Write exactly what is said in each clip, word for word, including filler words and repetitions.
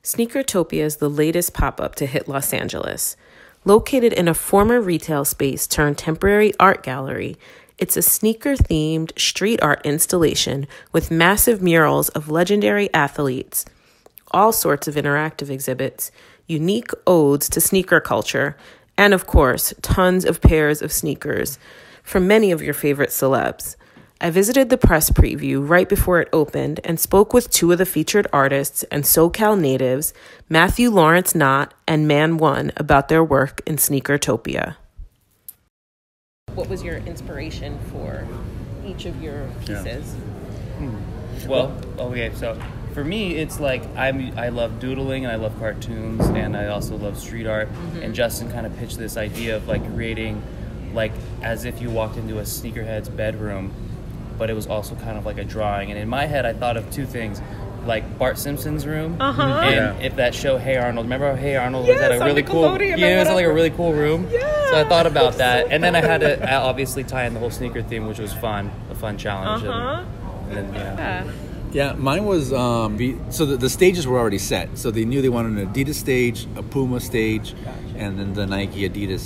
Sneakertopia is the latest pop-up to hit Los Angeles. Located in a former retail space turned temporary art gallery, it's a sneaker-themed street art installation with massive murals of legendary athletes, all sorts of interactive exhibits, unique odes to sneaker culture, and of course, tons of pairs of sneakers from many of your favorite celebs. I visited the press preview right before it opened and spoke with two of the featured artists and SoCal natives, Matthew Laurence Knott and Man One, about their work in Sneakertopia. What was your inspiration for each of your pieces? Yeah. Hmm. Well, okay, so for me, it's like I'm, I love doodling and I love cartoons and I also love street art. Mm-hmm. And Justin kind of pitched this idea of like creating like as if you walked into a sneakerhead's bedroom, but it was also kind of like a drawing. And in my head, I thought of two things, like Bart Simpson's room, uh-huh. and Yeah. if that show Hey Arnold. Remember how Hey Arnold yes, was at a really cool, yeah, it was like a really cool room. Yeah, so I thought about that, and then I had to obviously tie in the whole sneaker theme, which was fun, a fun challenge. Uh-huh. And, and then yeah. yeah. Yeah, mine was, um, be, so the, the stages were already set. So they knew they wanted an Adidas stage, a Puma stage, and then the Nike Adidas.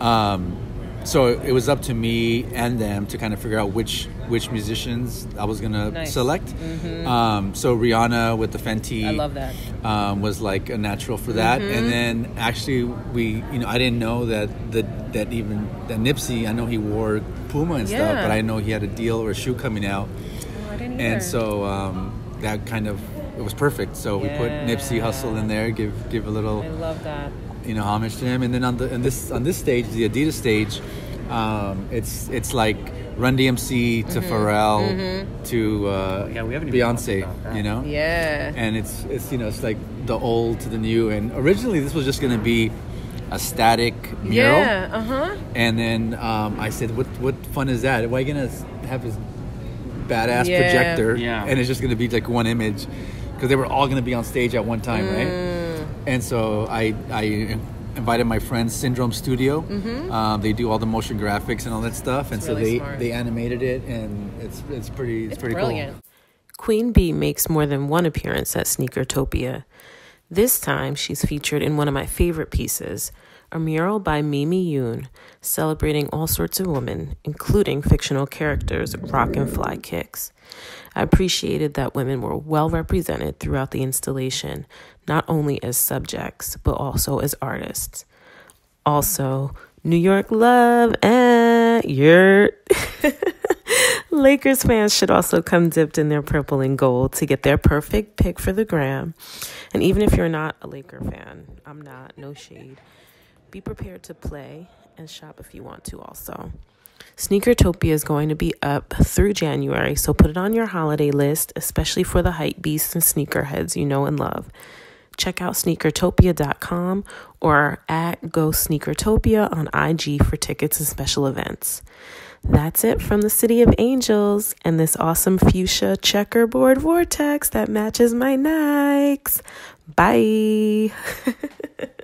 Um, so it was up to me and them to kind of figure out which which musicians I was going to Nice. select. Mm-hmm. Um, so Rihanna with the Fenty. I love that. Um, was like a natural for that. Mm-hmm. And then actually we, you know, I didn't know that the, that even, that Nipsey, I know he wore Puma and stuff, Yeah. but I know he had a deal or a shoe coming out. Oh, I didn't And either. so um, that kind of, it was perfect. So we put Yeah. Nipsey Hussle in there, give give a little, I love that. you know, homage to him. And then on the on this on this stage, the Adidas stage, um, it's it's like Run D M C to Mm-hmm. Pharrell Mm-hmm. to uh, Yeah, we haven't even talked Beyonce, about that. you know. Yeah. And it's it's you know it's like the old to the new. And originally this was just gonna be a static mural. Yeah. Uh huh. And then um, I said, what what fun is that? Why are you gonna have this badass Yeah. projector? Yeah. And it's just gonna be like one image, because they were all gonna be on stage at one time, Mm. right? And so I I invited my friends Syndrome Studio. Mm-hmm. Um, they do all the motion graphics and all that stuff, and It's so really they smart. they animated it, and it's it's pretty it's, It's pretty brilliant. cool. Queen Bee makes more than one appearance at Sneakertopia. This time, she's featured in one of my favorite pieces, a mural by Mimi Yoon, celebrating all sorts of women, including fictional characters Rock and Fly Kicks. I appreciated that women were well represented throughout the installation, not only as subjects, but also as artists. Also, New York love and yurt. Lakers fans should also come dipped in their purple and gold to get their perfect pick for the gram. And even if you're not a Laker fan, I'm not, no shade, be prepared to play and shop if you want to also. Sneakertopia is going to be up through January, so put it on your holiday list, especially for the hype beasts and sneakerheads you know and love. Check out sneakertopia dot com or at Go Sneakertopia on I G for tickets and special events. That's it from the City of Angels and this awesome fuchsia checkerboard vortex that matches my Nikes. Bye.